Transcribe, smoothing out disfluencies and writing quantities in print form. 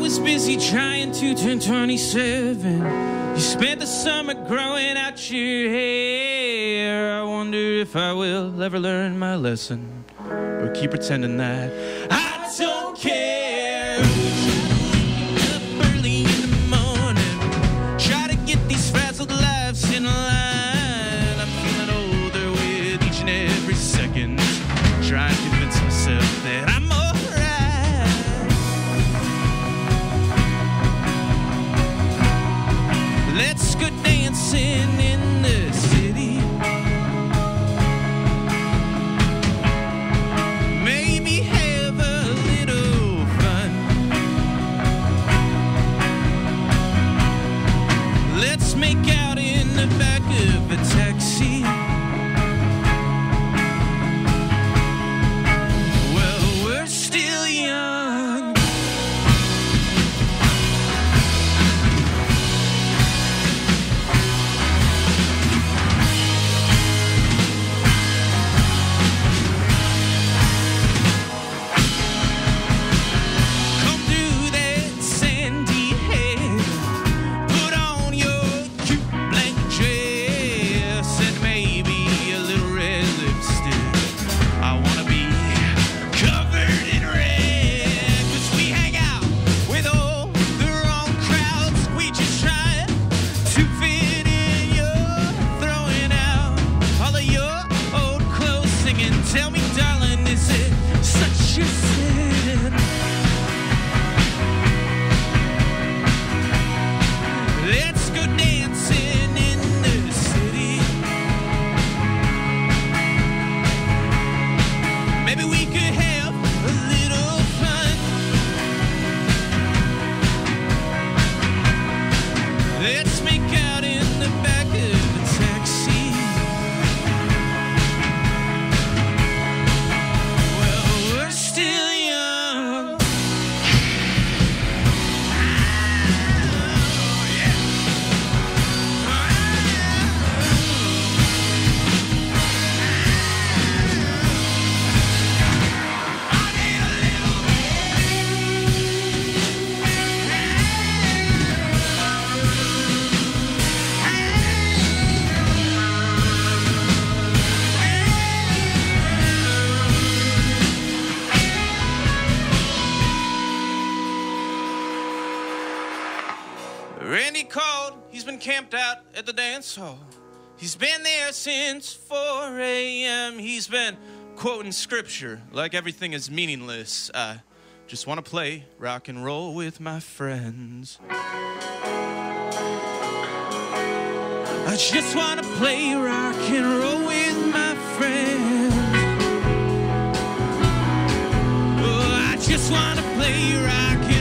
was busy trying to turn 27. You spent the summer growing out your hair. I wonder if I will ever learn my lesson or keep pretending that I don't care. Up early in the morning, try to get these frazzled lives in line. I'm feeling older with each and every second, trying to convince myself that I'm alright. Let's go dancing in the city. Maybe have a little fun. Let's make out in the back of a taxi. Well, we're still young. Come through that sandy hair, put on your cute black dress, and maybe a little red lipstick. I wanna be covered in red, 'cause we hang out with all the wrong crowds. We just try to fit in. You're throwing out all of your old clothes, singing, tell me, darling, is it such a sin? Let's go dancing in the city. Maybe we could have a little fun. Let's make out in the back of the taxi. Well, we're still young. Randy called. He's been camped out at the dance hall. He's been there since 4 a.m. He's been quoting scripture like everything is meaningless. I just want to play rock and roll with my friends. I just want to play rock and roll with my friends. Oh, I just want to play rock and